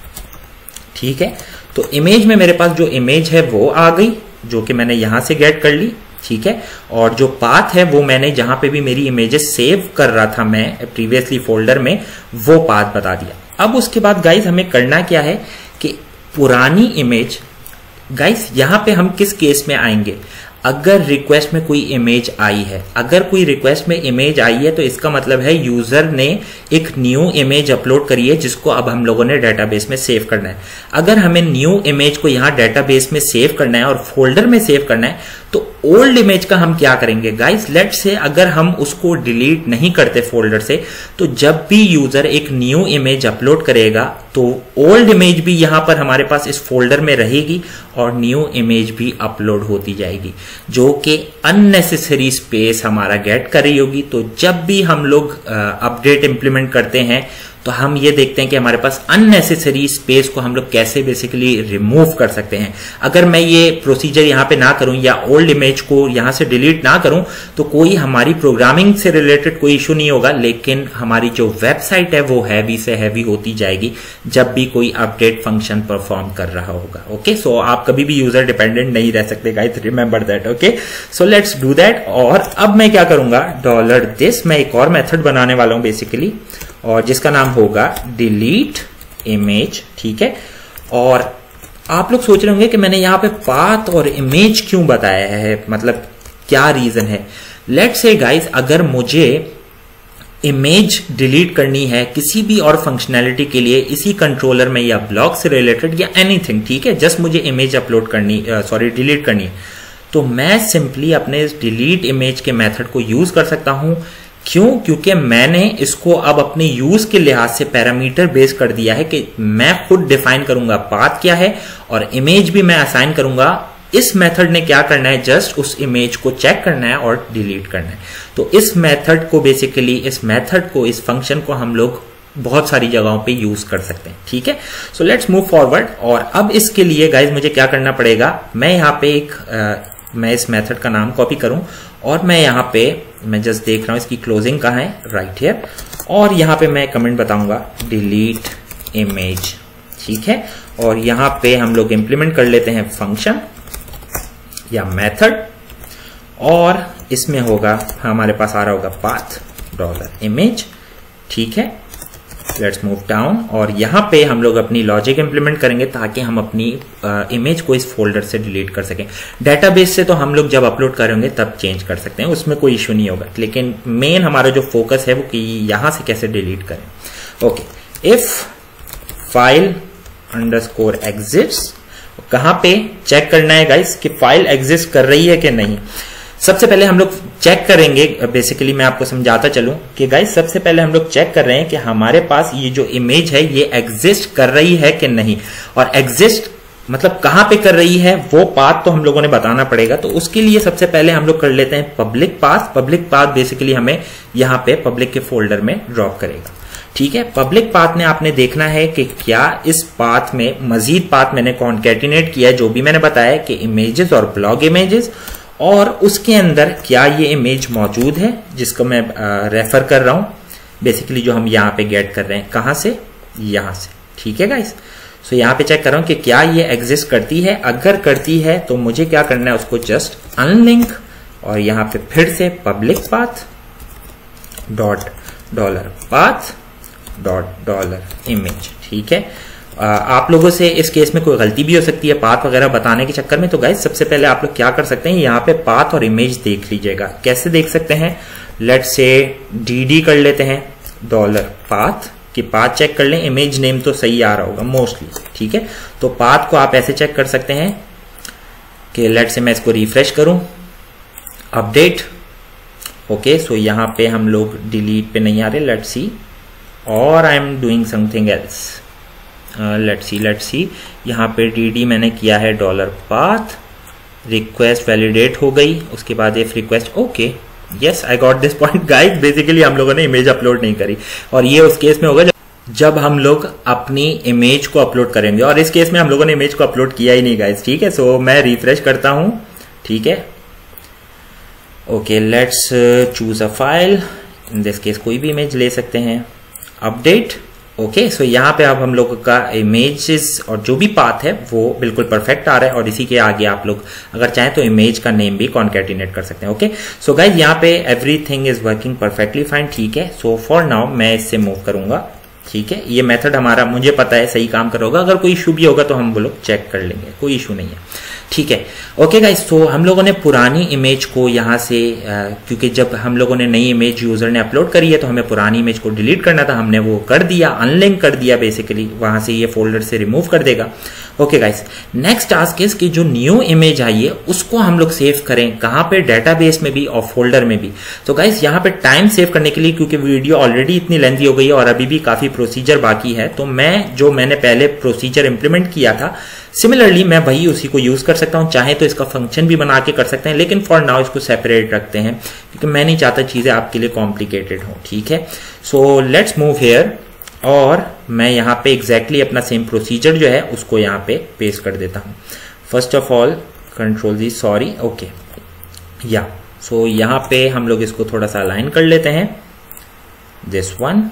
ठीक है। तो इमेज में मेरे पास जो इमेज है वो आ गई, जो कि मैंने यहां से गेट कर ली, ठीक है। और जो पाथ है वो मैंने जहां पे भी मेरी इमेजेस सेव कर रहा था मैं प्रीवियसली फोल्डर में, वो पाथ बता दिया। अब उसके बाद गाइस हमें करना क्या है कि पुरानी इमेज, गाइस यहां पे हम किस केस में आएंगे, अगर रिक्वेस्ट में कोई इमेज आई है, अगर कोई रिक्वेस्ट में इमेज आई है तो इसका मतलब है यूजर ने एक न्यू इमेज अपलोड करी है जिसको अब हम लोगों ने डेटाबेस में सेव करना है। अगर हमें न्यू इमेज को यहां डेटाबेस में सेव करना है और फोल्डर में सेव करना है तो ओल्ड इमेज का हम क्या करेंगे गाइस, लेट्स से अगर हम उसको डिलीट नहीं करते फोल्डर से, तो जब भी यूजर एक न्यू इमेज अपलोड करेगा तो ओल्ड इमेज भी यहां पर हमारे पास इस फोल्डर में रहेगी और न्यू इमेज भी अपलोड होती जाएगी, जो कि अननेसेसरी स्पेस हमारा गेट कर रही होगी। तो जब भी हम लोग अपडेट इंप्लीमेंट करते हैं तो हम ये देखते हैं कि हमारे पास अननेसेसरी स्पेस को हम लोग कैसे बेसिकली रिमूव कर सकते हैं। अगर मैं ये प्रोसीजर यहाँ पे ना करूं या ओल्ड इमेज को यहां से डिलीट ना करूं तो कोई हमारी प्रोग्रामिंग से रिलेटेड कोई इशू नहीं होगा, लेकिन हमारी जो वेबसाइट है वो हैवी से हैवी होती जाएगी जब भी कोई अपडेट फंक्शन परफॉर्म कर रहा होगा। ओके, सो आप कभी भी यूजर डिपेंडेंट नहीं रह सकते guys, remember that. Okay, so let's do that. और अब मैं क्या करूंगा, डॉलर दिस, मैं एक और मेथड बनाने वाला हूं बेसिकली, और जिसका नाम होगा डिलीट इमेज, ठीक है। और आप लोग सोच रहे होंगे कि मैंने यहां पे पाथ और इमेज क्यों बताया है, मतलब क्या रीजन है। लेट्स से गाइस अगर मुझे इमेज डिलीट करनी है किसी भी और फंक्शनैलिटी के लिए इसी कंट्रोलर में या ब्लॉक से रिलेटेड या एनीथिंग, ठीक है, जस्ट मुझे इमेज अपलोड करनी, सॉरी डिलीट करनी है, तो मैं सिंपली अपने इस डिलीट इमेज के मेथड को यूज कर सकता हूं। क्यों? क्योंकि मैंने इसको अब अपने यूज के लिहाज से पैरामीटर बेस कर दिया है कि मैं खुद डिफाइन करूंगा पाथ क्या है और इमेज भी मैं असाइन करूंगा। इस मेथड ने क्या करना है, जस्ट उस इमेज को चेक करना है और डिलीट करना है। तो इस मेथड को बेसिकली, इस मेथड को, इस फंक्शन को हम लोग बहुत सारी जगहों पे यूज कर सकते हैं, ठीक है। So let's move forward. और अब इसके लिए गाइज मुझे क्या करना पड़ेगा, मैं यहाँ पे एक आ, मैं इस मेथड का नाम कॉपी करूं और मैं यहाँ पे, मैं जस्ट देख रहा हूं इसकी क्लोजिंग कहाँ है, राइट हियर, और यहाँ पे मैं कमेंट बताऊंगा डिलीट इमेज, ठीक है। और यहाँ पे हम लोग इंप्लीमेंट कर लेते हैं फंक्शन या मेथड, और इसमें होगा हमारे पास आ रहा होगा पाथ डॉलर इमेज, ठीक है। लेट्स मूव डाउन और यहां पे हम लोग अपनी लॉजिक इंप्लीमेंट करेंगे ताकि हम अपनी इमेज को इस फोल्डर से डिलीट कर सकें। डेटाबेस से तो हम लोग जब अपलोड करेंगे तब चेंज कर सकते हैं, उसमें कोई इश्यू नहीं होगा, लेकिन मेन हमारा जो फोकस है वो कि यहां से कैसे डिलीट करें। Okay, if file underscore exist, कहां पे चेक करना है गाइस कि फाइल एग्जिस्ट कर रही है कि नहीं। सबसे पहले हम लोग चेक करेंगे, बेसिकली मैं आपको समझाता चलूं कि गाइस सबसे पहले हम लोग चेक कर रहे हैं कि हमारे पास ये जो इमेज है ये एग्जिस्ट कर रही है कि नहीं, और एग्जिस्ट मतलब कहां पे कर रही है वो पाथ तो हम लोगों ने बताना पड़ेगा। तो उसके लिए सबसे पहले हम लोग कर लेते हैं public path. Public path basically हमें यहां पे पब्लिक के फोल्डर में ड्रॉप करेगा, ठीक है। पब्लिक पाथ में आपने देखना है कि क्या इस पाथ में मजीद पाथ मैंने कॉन्कैटिनेट किया है, जो भी मैंने बताया कि इमेजेस और ब्लॉग इमेजेस, और उसके अंदर क्या ये इमेज मौजूद है जिसको मैं रेफर कर रहा हूं, बेसिकली जो हम यहाँ पे गेट कर रहे हैं, कहां से, यहां से, ठीक है गाइस। सो यहाँ पे चेक कर रहा हूं कि क्या ये एग्जिस्ट करती है। अगर करती है तो मुझे क्या करना है, उसको जस्ट अनलिंक और यहाँ पे फिर से public path dot dollar path dot dollar image, ठीक है। आ, आप लोगों से इस केस में कोई गलती भी हो सकती है पाथ वगैरह बताने के चक्कर में, तो गाइस सबसे पहले आप लोग क्या कर सकते हैं, यहाँ पे पाथ और इमेज देख लीजिएगा। कैसे देख सकते हैं, लेट्स से डीडी कर लेते हैं डॉलर पाथ कि पाथ चेक कर लें, इमेज नेम तो सही आ रहा होगा मोस्टली, ठीक है। तो पाथ को आप ऐसे चेक कर सकते हैं कि लेट्स से मैं इसको रिफ्रेश करूं, अपडेट, ओके। सो यहाँ पे हम लोग डिलीट पे नहीं आ रहे, लेट्स सी, और I am doing something else, let's see let's see यहाँ पे डी मैंने किया है डॉलर पाथ, रिक्वेस्ट वैलिडेट हो गई, उसके बाद if request, okay yes I got this point guys. Basically हम लोगों ने इमेज अपलोड नहीं करी, और ये उस केस में होगा जब, जब हम लोग अपनी इमेज को अपलोड करेंगे, और इस केस में हम लोगों ने इमेज को अपलोड किया ही नहीं गाइस, ठीक है। सो मैं रिफ्रेश करता हूं, ठीक है। Okay, let's choose a file, in this case कोई भी इमेज ले सकते हैं, अपडेट, ओके सो यहाँ पे अब हम लोगों का इमेजेस और जो भी पाथ है वो बिल्कुल परफेक्ट आ रहा है, और इसी के आगे आप लोग अगर चाहें तो इमेज का नेम भी कॉन्कैटिनेट कर सकते हैं। ओके सो गाइज यहाँ पे everything is working perfectly fine, ठीक है। सो फॉर नाउ मैं इससे मूव करूंगा, ठीक है। ये मेथड हमारा मुझे पता है सही काम कर रहा होगा, अगर कोई इशू भी होगा तो हम वो लोग चेक कर लेंगे, कोई इशू नहीं है, ठीक है। ओके गाइस, तो हम लोगों ने पुरानी इमेज को यहाँ से आ, क्योंकि जब हम लोगों ने नई इमेज यूजर ने अपलोड करी है तो हमें पुरानी इमेज को डिलीट करना था, हमने वो कर दिया, अनलिंक कर दिया बेसिकली, वहां से ये फोल्डर से रिमूव कर देगा। Okay guys, next task is कि जो न्यू इमेज आई है उसको हम लोग सेव करें, कहां पे, डेटाबेस में भी और फोल्डर में भी। तो गाइस यहाँ पे टाइम सेव करने के लिए, क्योंकि वीडियो ऑलरेडी इतनी लेंथी हो गई है और अभी भी काफी प्रोसीजर बाकी है, तो मैं जो मैंने पहले प्रोसीजर इंप्लीमेंट किया था सिमिलरली मैं वही उसी को यूज कर सकता हूं। चाहे तो इसका फंक्शन भी बना के कर सकते हैं, लेकिन फॉर नाउ इसको सेपरेट रखते हैं क्योंकि मैं नहीं चाहता चीजें आपके लिए कॉम्प्लिकेटेड हो, ठीक है। सो लेट्स मूव हियर, और मैं यहाँ पे एग्जैक्टली exactly अपना सेम प्रोसीजर जो है उसको यहाँ पे पेस्ट कर देता हूँ। First of all control G, sorry, okay या सो यहाँ पे हम लोग इसको थोड़ा सा अलाइन कर लेते हैं, this one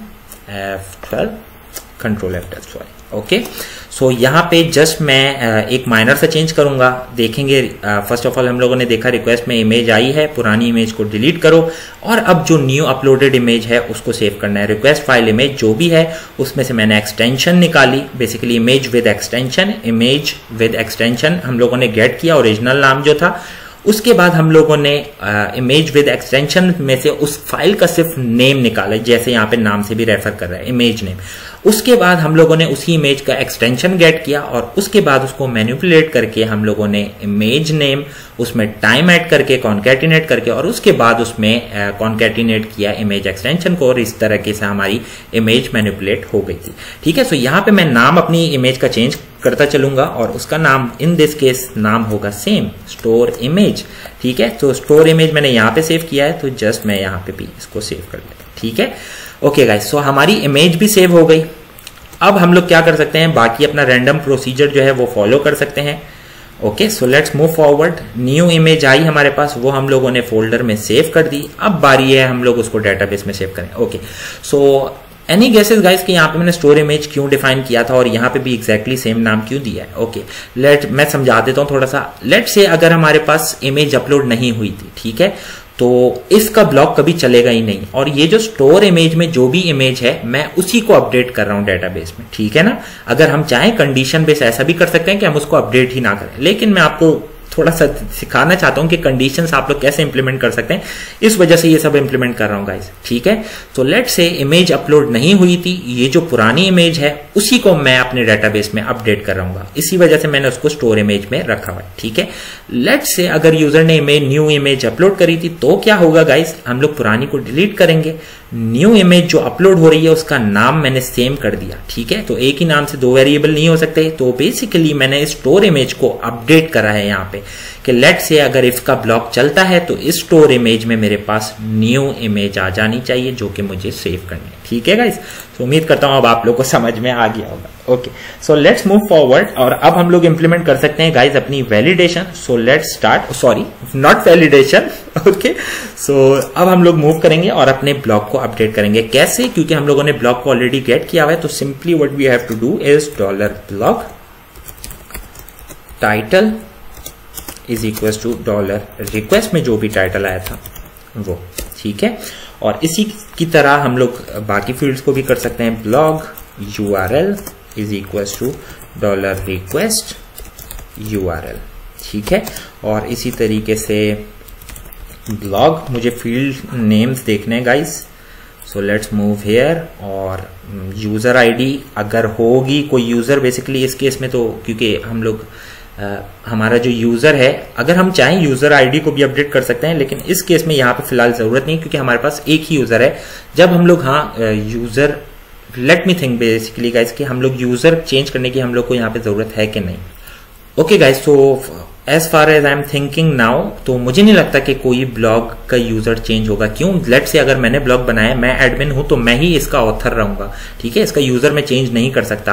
F twelve, control F twelve, sorry, okay. So यहाँ पे जस्ट मैं एक माइनर सा चेंज करूंगा, देखेंगे। फर्स्ट ऑफ ऑल हम लोगों ने देखा रिक्वेस्ट में इमेज आई है, पुरानी इमेज को डिलीट करो, और अब जो न्यू अपलोडेड इमेज है उसको सेव करना है। रिक्वेस्ट फाइल इमेज जो भी है उसमें से मैंने एक्सटेंशन निकाली, basically image with extension, image with extension हम लोगों ने गेट किया, ओरिजिनल नाम जो था। उसके बाद हम लोगों ने इमेज विद एक्सटेंशन में से उस फाइल का सिर्फ नेम निकाला, जैसे यहाँ पे नाम से भी रेफर कर रहा है, इमेज नेम। उसके बाद हम लोगों ने उसी इमेज का एक्सटेंशन गेट किया, और उसके बाद उसको मैनिपुलेट करके हम लोगों ने इमेज नेम, उसमें टाइम ऐड करके कॉन्कैटिनेट करके, और उसके बाद उसमें कॉन्कैटिनेट किया इमेज एक्सटेंशन को, और इस तरह से हमारी इमेज मैनिपुलेट हो गई थी, ठीक है। सो यहाँ पे मैं नाम अपनी इमेज का चेंज करता चलूंगा, और उसका नाम इन दिस केस नाम होगा सेम, स्टोर इमेज, ठीक है। तो स्टोर इमेज मैंने यहाँ पे सेव किया है, तो जस्ट मैं यहाँ पे भी इसको सेव कर लेता हूँ, ठीक है। ओके गाइस, सो हमारी इमेज भी सेव हो गई। अब हम लोग क्या कर सकते हैं, बाकी अपना रैंडम प्रोसीजर जो है वो फॉलो कर सकते हैं। Okay so let's move forward. New image आई हमारे पास, वो हम लोगों ने फोल्डर में सेव कर दी, अब बारी है हम लोग उसको डेटाबेस में सेव करें। Okay so any guesses guys कि यहाँ पे मैंने स्टोर इमेज क्यों डिफाइन किया था और यहाँ पे भी एग्जैक्टली सेम नाम क्यों दिया है। ओके लेट मैं समझा देता हूँ थोड़ा सा। लेट से अगर हमारे पास इमेज अपलोड नहीं हुई थी, ठीक है, तो इसका ब्लॉक कभी चलेगा ही नहीं, और ये जो स्टोर इमेज में जो भी इमेज है मैं उसी को अपडेट कर रहा हूं डेटाबेस में, ठीक है ना। अगर हम चाहें कंडीशन बेस ऐसा भी कर सकते हैं कि हम उसको अपडेट ही ना करें, लेकिन मैं आपको थोड़ा सा सिखाना चाहता हूं कि कंडीशंस आप लोग कैसे इंप्लीमेंट कर सकते हैं, इस वजह से ये सब इंप्लीमेंट कर रहा हूं गाइस, ठीक है। तो लेट से इमेज अपलोड नहीं हुई थी, ये जो पुरानी इमेज है उसी को मैं अपने डेटाबेस में अपडेट कर रहा हूँ, इसी वजह से मैंने उसको स्टोर इमेज में रखा हुआ है, ठीक है। लेट से अगर यूजर ने इमेज न्यू इमेज अपलोड करी थी तो क्या होगा गाइस, हम लोग पुरानी को डिलीट करेंगे, न्यू इमेज जो अपलोड हो रही है उसका नाम मैंने सेम कर दिया, ठीक है। तो एक ही नाम से दो वेरिएबल नहीं हो सकते, तो बेसिकली मैंने स्टोर इमेज को अपडेट करा है यहाँ पे कि लेट से अगर इफ का ब्लॉक चलता है तो इस स्टोर इमेज में मेरे पास न्यू इमेज आ जानी चाहिए जो कि मुझे सेव करनी है, ठीक है गाइस। तो उम्मीद करता हूं अब आप लोग को समझ में आ गया होगा। Okay so let's move forward, और अब हम लोग इंप्लीमेंट कर सकते हैं गाइस अपनी validation. So let's start, sorry not validation, okay. So अब हम लोग मूव करेंगे और अपने ब्लॉक को अपडेट करेंगे। कैसे, क्योंकि हम लोगों ने ब्लॉक को ऑलरेडी गेट किया हुआ है, तो simply what we have to do is dollar block title is equal to dollar request में जो भी टाइटल आया था वो, ठीक है। और इसी की तरह हम लोग बाकी फील्ड्स को भी कर सकते हैं। Blog URL is equal to dollar request URL, ठीक है। और इसी तरीके से ब्लॉग, मुझे फील्ड नेम्स देखने हैं guys, so let's move here. और यूजर आईडी अगर होगी कोई यूजर, बेसिकली इस केस में तो क्योंकि हम लोग Uh, हमारा जो यूजर है, अगर हम चाहें यूजर आईडी को भी अपडेट कर सकते हैं, लेकिन इस केस में यहाँ पे फिलहाल जरूरत नहीं क्योंकि हमारे पास एक ही यूजर है। जब हम लोग हाँ user, let me think basically guys कि हम लोग यूजर चेंज करने की हम लोग को यहाँ पे जरूरत है कि नहीं। Okay guys, so as far as I am thinking now, तो मुझे नहीं लगता कि कोई ब्लॉग का यूजर चेंज होगा। क्यों, लेट से अगर मैंने ब्लॉग बनाया, मैं एडमिन हूं तो मैं ही इसका ऑथर रहूंगा, ठीक है। इसका यूजर मैं चेंज नहीं कर सकता।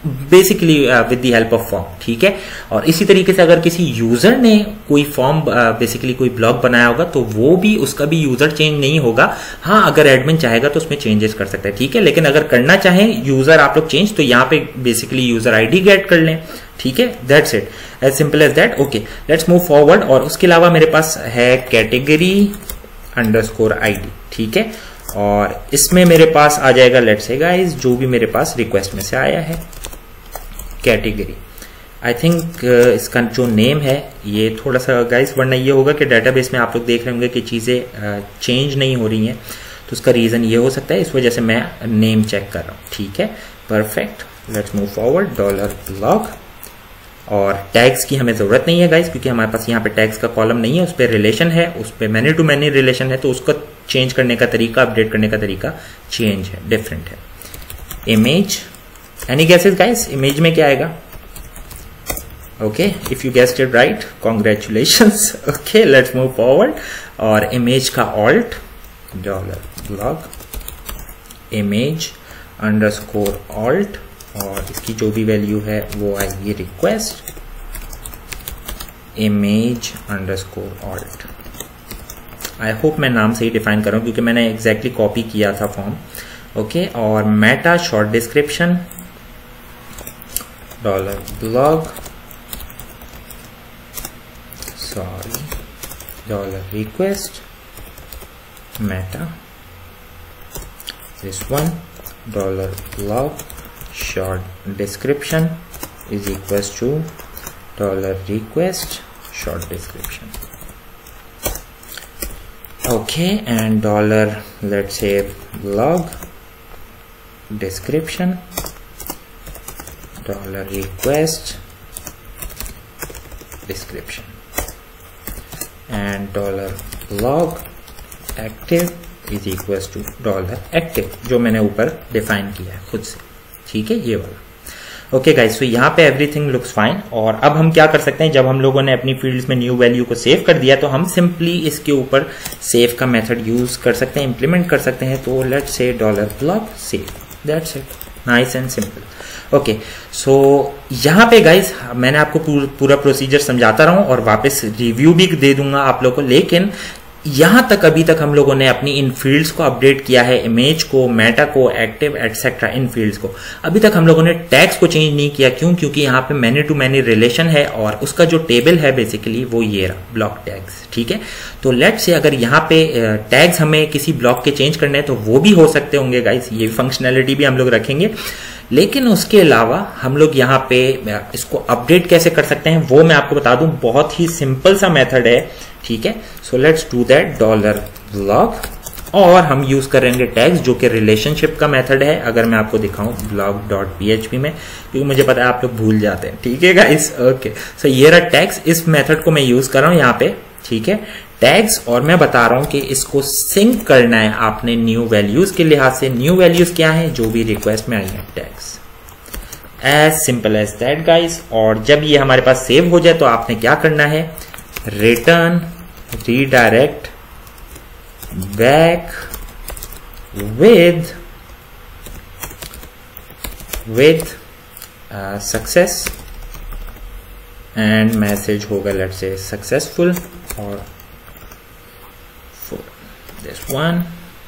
Basically with the help of form, ठीक है। और इसी तरीके से अगर किसी यूजर ने कोई फॉर्म बेसिकली कोई ब्लॉग बनाया होगा तो वो भी उसका भी यूजर चेंज नहीं होगा। हाँ, अगर एडमिन चाहेगा तो उसमें चेंजेस कर सकता है, ठीक है। लेकिन अगर करना चाहें यूजर आप लोग चेंज, तो यहाँ पे बेसिकली यूजर आईडी गेट कर लें, ठीक है। That's it, as simple as that. Okay, let's move forward. और उसके अलावा मेरे पास है कैटेगरी अंडरस्कोर आईडी, ठीक है। और इसमें मेरे पास आ जाएगा लेट्स से गाइस जो भी मेरे पास रिक्वेस्ट में से आया है कैटेगरी। आई थिंक इसका जो नेम है ये थोड़ा सा गाइस, वरना ये होगा कि डेटाबेस में आप लोग देख रहे होंगे कि चीजें चेंज नहीं हो रही हैं, तो उसका रीजन ये हो सकता है, इस वजह से मैं नेम चेक कर रहा हूँ, ठीक है। Perfect, let's move forward. Dollar blog. और टैग्स की हमें जरूरत नहीं है गाइस, क्योंकि हमारे पास यहाँ पे टैग्स का कॉलम नहीं है, उस पर रिलेशन है, उस पर मैनी टू मैनी रिलेशन है, तो उसको चेंज करने का तरीका, अपडेट करने का तरीका चेंज है, डिफरेंट है। Image, any guesses guys, image में क्या आएगा? Okay, if you guessed it right, congratulations. Okay, let's move forward. और इमेज का alt dollar blog image underscore alt, और इसकी जो भी वैल्यू है वो आएगी request image underscore alt. I hope मैं नाम से ही डिफाइन कर रहा हूं क्योंकि मैंने एग्जैक्टली कॉपी किया था फॉर्म। ओके, और meta short description dollar blog sorry dollar request meta this one dollar blog short description is equals to dollar request short description. Okay, and dollar let's say blog description dollar request description and dollar blog active is equals to dollar active, जो मैंने ऊपर define किया है खुद से, ठीक है, ये वाला। ओके गाइस, तो यहाँ पे एवरीथिंग लुक्स फाइन। और अब हम क्या कर सकते हैं, जब हम लोगों ने अपनी फील्ड्स में न्यू वैल्यू को सेव कर दिया तो हम सिंपली इसके ऊपर सेव का मेथड यूज कर सकते हैं, इंप्लीमेंट कर सकते हैं। तो let's say dollar blog save, that's it, nice and simple. Okay, so यहाँ पे गाइस मैंने आपको पूर, पूरा प्रोसीजर समझाता रहूं और वापस रिव्यू भी दे दूंगा आप लोगों को, लेकिन यहां तक अभी तक हम लोगों ने अपनी इन फील्ड्स को अपडेट किया है, इमेज को, मेटा को, एक्टिव एटसेट्रा, इन फील्ड्स को। अभी तक हम लोगों ने टैग्स को चेंज नहीं किया, क्यों? क्योंकि यहाँ पे मैनी टू मैनी रिलेशन है और उसका जो टेबल है बेसिकली वो ये रहा, ब्लॉक टैग्स, ठीक है। तो लेट्स से अगर यहाँ पे टैग्स हमें किसी ब्लॉक के चेंज करने हैं तो वो भी हो सकते होंगे गाइस, ये फंक्शनैलिटी भी हम लोग रखेंगे। लेकिन उसके अलावा हम लोग यहाँ पे इसको अपडेट कैसे कर सकते हैं वो मैं आपको बता दूं, बहुत ही सिंपल सा मेथड है, ठीक है। So let's do that, dollar blog, और हम यूज करेंगे टैग्स जो कि रिलेशनशिप का मेथड है। अगर मैं आपको दिखाऊं ब्लॉग डॉट पीएचपी में, क्योंकि मुझे पता है आप लोग भूल जाते हैं, ठीक है गाइस। ओके, सो ये रहा टैग्स, इस मेथड को मैं यूज कर रहा हूं यहाँ पे, ठीक है, टैग्स। और मैं बता रहा हूं कि इसको सिंक करना है आपने न्यू वैल्यूज के लिहाज से। न्यू वैल्यूज क्या है? जो भी रिक्वेस्ट में आई है tags, as simple as that guys. और जब ये हमारे पास सेव हो जाए तो आपने क्या करना है, return redirect back with with uh, success and message होगा let's say successful or for this one।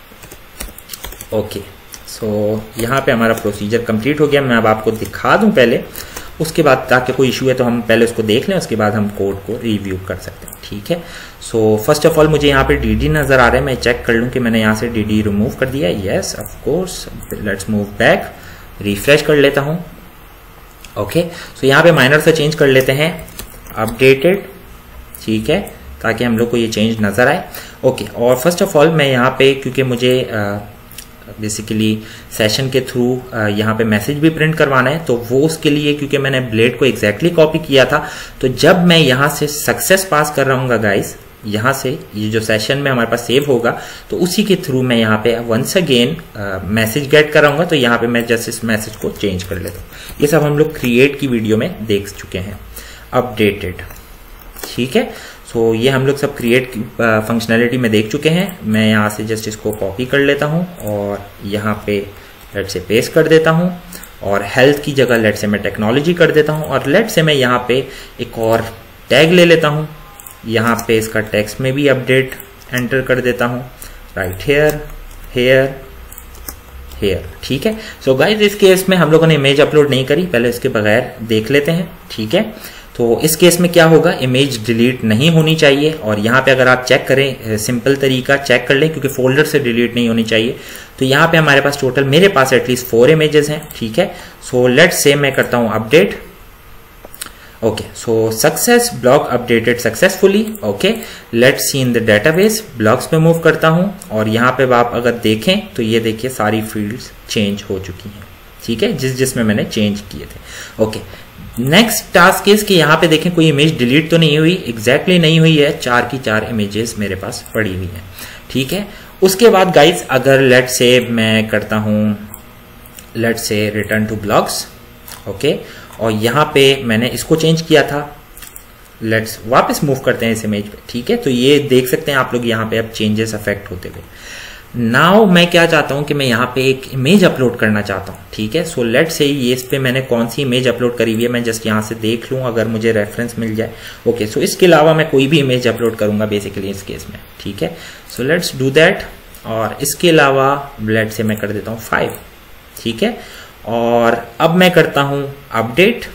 Okay, so यहाँ पे हमारा प्रोसीजर कंप्लीट हो गया। मैं अब आपको दिखा दूं पहले, उसके बाद ताकि कोई इशू है तो हम पहले उसको देख लें, उसके बाद हम कोड को रिव्यू कर सकते हैं, ठीक है। सो फर्स्ट ऑफ ऑल मुझे यहाँ पे डीडी नजर आ रहा है, मैं चेक कर लूं कि मैंने यहाँ से डीडी रिमूव कर दिया है। Yes of course, let's move back, refresh कर लेता हूं। ओके, सो यहाँ पे माइनर सा चेंज कर लेते हैं, अपडेटेड, ठीक है, ताकि हम लोग को ये चेंज नजर आए। ओके, और फर्स्ट ऑफ ऑल मैं यहाँ पे, क्योंकि मुझे बेसिकली सेशन के थ्रू यहाँ पे मैसेज भी प्रिंट करवाना है, तो वो उसके लिए, क्योंकि मैंने ब्लेड को एग्जैक्टली कॉपी किया था, तो जब मैं यहाँ से सक्सेस पास कर रहा हूँ गाइस, यहाँ से ये जो सेशन में हमारे पास सेव होगा तो उसी के थ्रू मैं यहाँ पे वंस अगेन मैसेज गेट कराऊंगा। तो यहाँ पे मैं जस्ट इस मैसेज को चेंज कर लेता हूँ। ये सब हम लोग क्रिएट की वीडियो में देख चुके हैं, अपडेटेड, ठीक है। सो so, ये हम लोग सब क्रिएट फंक्शनैलिटी में देख चुके हैं। मैं यहाँ से जस्ट इसको कॉपी कर लेता हूँ और यहाँ पे लेट से पेस्ट कर देता हूं और हेल्थ की जगह लेट से मैं टेक्नोलॉजी कर देता हूं और लेट से मैं यहां पे एक और टैग ले लेता हूं, यहां पे इसका टेक्स्ट में भी अपडेट एंटर कर देता हूं, राइट हेयर हेयर हेयर। ठीक है, सो गाइस इस केस में हम लोगों ने इमेज अपलोड नहीं करी, पहले इसके बगैर देख लेते हैं। ठीक है, तो इस केस में क्या होगा, इमेज डिलीट नहीं होनी चाहिए और यहाँ पे अगर आप चेक करें, सिंपल तरीका चेक कर लें क्योंकि फोल्डर से डिलीट नहीं होनी चाहिए। तो यहाँ पे हमारे पास टोटल, मेरे पास एटलीस्ट फोर इमेजेस हैं। ठीक है, सो लेट्स से मैं करता हूं update. Okay, so success blog updated successfully. Okay, let's see in the database, blogs पे मूव करता हूं और यहाँ पे आप अगर देखें तो ये देखिए सारी फील्ड्स चेंज हो चुकी हैं। ठीक है, जिस जिसमें मैंने चेंज किए थे। ओके, नेक्स्ट टास्क इज कि यहाँ पे देखें कोई इमेज डिलीट तो नहीं हुई, एग्जैक्टली exactly नहीं हुई है, चार की चार इमेजेस मेरे पास पड़ी हुई हैं। ठीक है, उसके बाद गाइज अगर लेट से मैं करता हूं लेट से रिटर्न टू ब्लॉग्स। ओके, और यहाँ पे मैंने इसको चेंज किया था, लेट्स वापस मूव करते हैं इस इमेज पे। ठीक है, तो ये देख सकते हैं आप लोग यहाँ पे अब चेंजेस अफेक्ट होते हुए। नाउ मैं क्या चाहता हूं कि मैं यहाँ पे एक इमेज अपलोड करना चाहता हूं। ठीक है, सो लेट से ये इस पे मैंने कौन सी इमेज अपलोड करी हुई है, मैं जस्ट यहाँ से देख लूं अगर मुझे रेफरेंस मिल जाए। ओके, सो इसके अलावा मैं कोई भी इमेज अपलोड करूंगा बेसिकली इस केस में। ठीक है, सो लेट्स डू दैट और इसके अलावा लेट से मैं कर देता हूं फाइव। ठीक है, और अब मैं करता हूं update.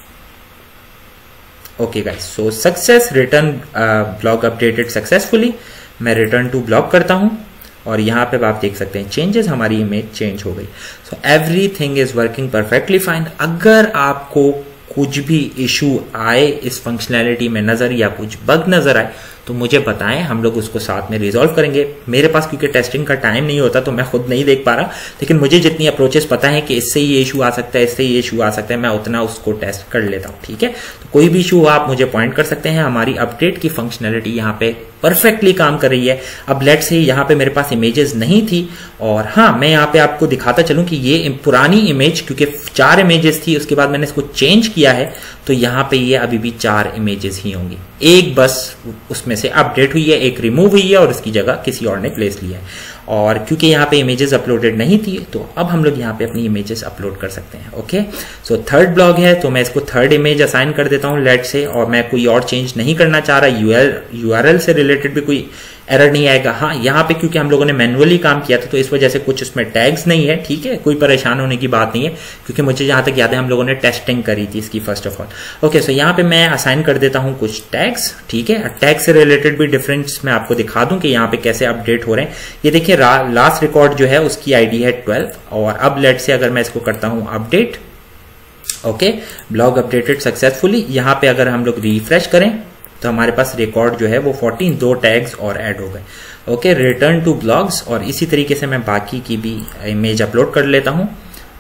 Okay guys, so success return blog updated successfully. मैं रिटर्न टू ब्लॉग करता हूं और यहाँ पे आप देख सकते हैं चेंजेस, हमारी इमेज चेंज हो गई। So everything is working perfectly fine. अगर आपको कुछ भी इशू आए इस फंक्शनैलिटी में नजर या कुछ बग नजर आए तो मुझे बताएं, हम लोग उसको साथ में रिजॉल्व करेंगे। मेरे पास क्योंकि टेस्टिंग का टाइम नहीं होता तो मैं खुद नहीं देख पा रहा, लेकिन मुझे जितनी अप्रोचेस पता है कि इससे ये इशू आ सकता है, इससे ये इशू आ सकता है, मैं उतना उसको टेस्ट कर लेता हूँ। ठीक है, तो कोई भी इशू आप मुझे पॉइंट कर सकते हैं। हमारी अपडेट की फंक्शनैलिटी यहाँ पे परफेक्टली काम कर रही है। अब लेट से यहाँ पे मेरे पास इमेजेस नहीं थी और हाँ, मैं यहाँ पे आपको दिखाता चलूं कि ये पुरानी इमेज, क्योंकि चार इमेजेस थी उसके बाद मैंने इसको चेंज किया है तो यहाँ पे ये अभी भी चार इमेजेस ही होंगी। एक बस उसमें से अपडेट हुई है, एक रिमूव हुई है और उसकी जगह किसी और ने प्लेस लिया है। और क्योंकि यहाँ पे इमेजेस अपलोडेड नहीं थी तो अब हम लोग यहाँ पे अपनी इमेजेस अपलोड कर सकते हैं। ओके, सो थर्ड ब्लॉग है तो मैं इसको थर्ड इमेज असाइन कर देता हूँ लेट से, और मैं कोई और चेंज नहीं करना चाह रहा। यूआरएल यूआरएल से रिलेटेड भी कोई एरर नहीं आएगा। हाँ, यहाँ पे क्योंकि हम लोगों ने मैनुअली काम किया था तो इस वजह से कुछ उसमें टैग्स नहीं है। ठीक है, कोई परेशान होने की बात नहीं है क्योंकि मुझे जहां तक याद है हम लोगों ने टेस्टिंग करी थी इसकी first of all. Okay, so यहाँ पे मैं असाइन कर देता हूँ कुछ टैग्स। ठीक है, टैग से रिलेटेड भी डिफरेंस मैं आपको दिखा दूं कि यहाँ पे कैसे अपडेट हो रहे हैं। ये देखिए लास्ट रिकॉर्ड जो है उसकी आईडी है ट्वेल्व और अब लेट से अगर मैं इसको करता हूं update. Okay, blog updated successfully. यहाँ पे अगर हम लोग रिफ्रेश करें तो हमारे पास रिकॉर्ड जो है वो फोर्टीन, दो टैग्स और ऐड हो गए। ओके, रिटर्न टू ब्लॉग्स और इसी तरीके से मैं बाकी की भी इमेज अपलोड कर लेता हूं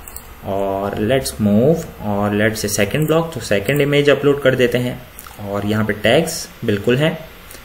और लेट्स मूव और लेट्स से सेकंड ब्लॉग, तो सेकंड इमेज अपलोड कर देते हैं और यहाँ पे टैग्स बिल्कुल हैं।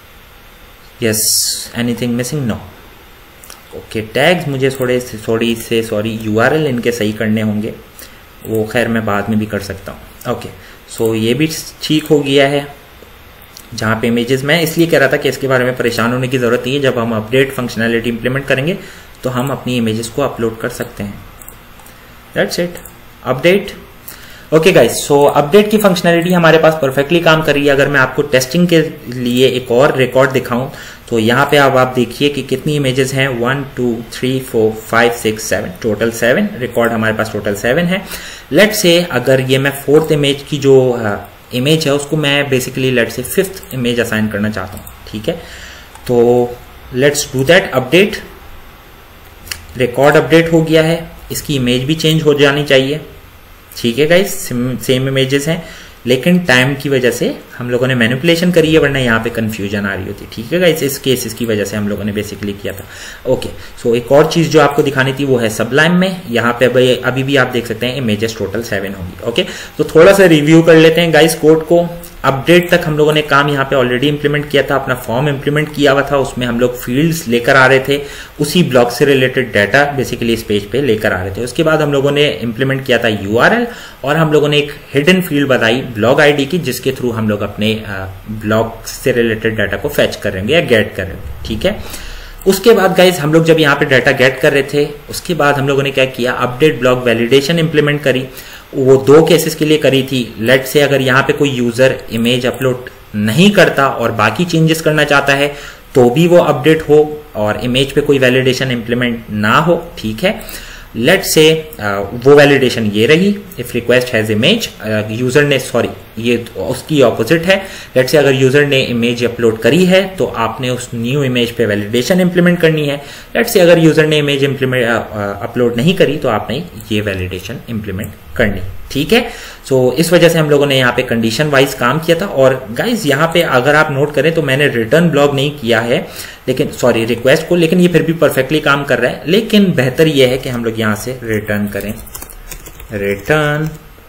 Yes, anything missing? No. Okay, tags मुझे थोड़े थोड़ी से सॉरी यूआरएल इनके सही करने होंगे, वो खैर मैं बाद में भी कर सकता हूँ। ओके, सो ये भी ठीक हो गया है। जहाँ पे इमेजेस, मैं इसलिए कह रहा था कि इसके बारे में परेशान होने की जरूरत नहीं है। जब हम अपडेट फंक्शनैलिटी इंप्लीमेंट करेंगे तो हम अपनी इमेजेस को अपलोड कर सकते हैं। That's it, update. Okay guys, so update की फंक्शनैलिटी हमारे पास परफेक्टली काम कर रही है। अगर मैं आपको टेस्टिंग के लिए एक और रिकॉर्ड दिखाऊं तो यहाँ पे अब आप देखिए कि कितनी इमेजेस हैं, one two three four five six seven, total seven record हमारे पास टोटल सेवन है। लेट से अगर ये मैं फोर्थ इमेज की जो इमेज है उसको मैं basically let say fifth image assign करना चाहता हूँ। ठीक है, तो let's do that. Update, record update हो गया है, इसकी इमेज भी चेंज हो जानी चाहिए। ठीक है गाइस, सेम इमेजेस हैं लेकिन टाइम की वजह से हम लोगों ने मैनिपुलेशन करी है, वरना यहाँ पे कंफ्यूजन आ रही होती। ठीक है गाइस, इस केसेस की वजह से हम लोगों ने बेसिकली किया था। ओके, सो एक और चीज जो आपको दिखानी थी वो है सबलाइम में। यहाँ पे अभी अभी भी आप देख सकते हैं इमेजेस टोटल सेवन होगी। ओके, तो थोड़ा सा रिव्यू कर लेते हैं गाइस कोड को। अपडेट तक हम लोगों ने काम यहाँ पे ऑलरेडी इंप्लीमेंट किया था, अपना फॉर्म इंप्लीमेंट किया हुआ था, उसमें हम लोग फील्ड्स लेकर आ रहे थे, उसी ब्लॉक से रिलेटेड डाटा बेसिकली इस पेज पे लेकर आ रहे थे। उसके बाद हम लोगों ने इंप्लीमेंट किया था यूआरएल और हम लोगों ने एक हिडन फील्ड बताई ब्लॉग आईडी की, जिसके थ्रू हम लोग अपने ब्लॉग से रिलेटेड डाटा को फेच करेंगे या गेट करेंगे। ठीक है, उसके बाद गाइज हम लोग जब यहाँ पे डाटा गेट कर रहे थे, उसके बाद हम लोगों ने क्या किया, अपडेट ब्लॉक वैलिडेशन इंप्लीमेंट करी। वो दो केसेस के लिए करी थी। लेट से अगर यहाँ पे कोई यूजर इमेज अपलोड नहीं करता और बाकी चेंजेस करना चाहता है तो भी वो अपडेट हो और इमेज पे कोई वैलिडेशन इंप्लीमेंट ना हो, ठीक है। लेट से वो वैलिडेशन ये रही, if request has image, user ने सॉरी ये उसकी ऑपोजिट है। लेट से अगर यूजर ने इमेज अपलोड करी है तो आपने उस न्यू इमेज पे वैलिडेशन इंप्लीमेंट करनी है। लेट से अगर यूजर ने इमेज इंप्लीमेंट अपलोड नहीं करी तो आपने ये वैलिडेशन इंप्लीमेंट करनी, ठीक है। सो so, इस वजह से हम लोगों ने यहाँ पे कंडीशन वाइज काम किया था। और गाइज यहाँ पे अगर आप नोट करें तो मैंने रिटर्न ब्लॉक नहीं किया है, लेकिन सॉरी रिक्वेस्ट को, लेकिन ये फिर भी परफेक्टली काम कर रहा है। लेकिन बेहतर ये है कि हम लोग यहाँ से रिटर्न करें, रिटर्न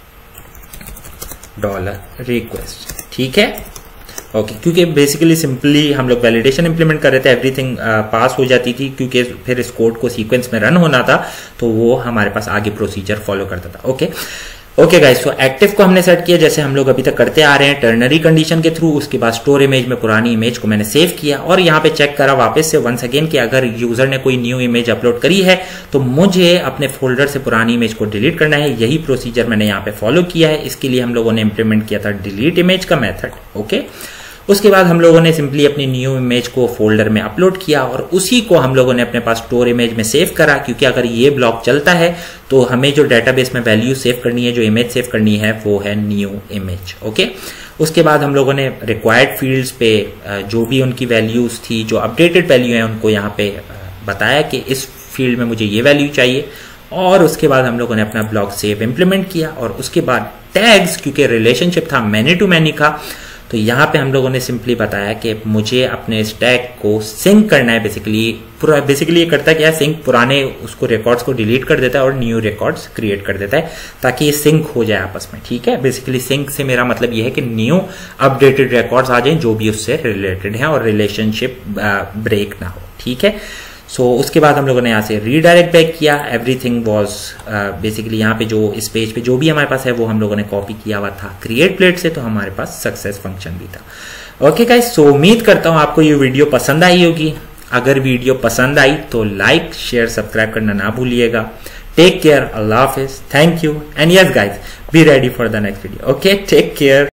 डॉलर रिक्वेस्ट, ठीक है, ओके okay, क्योंकि बेसिकली सिंपली हम लोग वैलिडेशन इंप्लीमेंट कर रहे थे, एवरीथिंग पास हो जाती थी, क्योंकि फिर इस कोड को सीक्वेंस में रन होना था तो वो हमारे पास आगे प्रोसीजर फॉलो करता था। ओके ओके गाइस, तो एक्टिव को हमने सेट किया जैसे हम लोग अभी तक करते आ रहे हैं टर्नरी कंडीशन के थ्रू। उसके बाद स्टोर इमेज में पुरानी इमेज को मैंने सेव किया और यहाँ पे चेक करा वापस से वंस अगेन कि अगर यूजर ने कोई न्यू इमेज अपलोड करी है तो मुझे अपने फोल्डर से पुरानी इमेज को डिलीट करना है। यही प्रोसीजर मैंने यहाँ पे फॉलो किया है। इसके लिए हम लोगों ने इंप्लीमेंट किया था डिलीट इमेज का मेथड। ओके, उसके बाद हम लोगों ने सिंपली अपनी न्यू इमेज को फोल्डर में अपलोड किया और उसी को हम लोगों ने अपने पास स्टोर इमेज में सेव करा, क्योंकि अगर ये ब्लॉक चलता है तो हमें जो डेटाबेस में वैल्यू सेव करनी है, जो इमेज सेव करनी है, वो है न्यू इमेज। ओके, उसके बाद हम लोगों ने रिक्वायर्ड फील्ड्स पे जो भी उनकी वैल्यूज थी, जो अपडेटेड वैल्यू है, उनको यहाँ पे बताया कि इस फील्ड में मुझे ये वैल्यू चाहिए। और उसके बाद हम लोगों ने अपना ब्लॉक सेव इंप्लीमेंट किया और उसके बाद टैग्स, क्योंकि रिलेशनशिप था मैनी टू मैनी का, तो यहाँ पे हम लोगों ने सिंपली बताया कि मुझे अपने स्टैक को सिंक करना है। बेसिकली पूरा बेसिकली ये करता है क्या, सिंक पुराने उसको रिकॉर्ड्स को डिलीट कर देता है और न्यू रिकॉर्ड्स क्रिएट कर देता है ताकि ये सिंक हो जाए आपस में, ठीक है। बेसिकली सिंक से मेरा मतलब ये है कि न्यू अपडेटेड रिकॉर्ड्स आ जाए जो भी उससे रिलेटेड है और रिलेशनशिप ब्रेक ना हो, ठीक है। सो so, उसके बाद हम लोगों ने यहाँ से रीडायरेक्ट बैक किया। एवरीथिंग वाज बेसिकली यहाँ पे जो इस पेज पे जो भी हमारे पास है वो हम लोगों ने कॉपी किया हुआ था क्रिएट प्लेट से, तो हमारे पास सक्सेस फंक्शन भी था। ओके गाइस, सो उम्मीद करता हूँ आपको ये वीडियो पसंद आई होगी। अगर वीडियो पसंद आई तो लाइक शेयर सब्सक्राइब करना ना भूलिएगा। टेक केयर, अल्लाह हाफिज, thank you and yes guys, be ready for the next video. Okay, take care.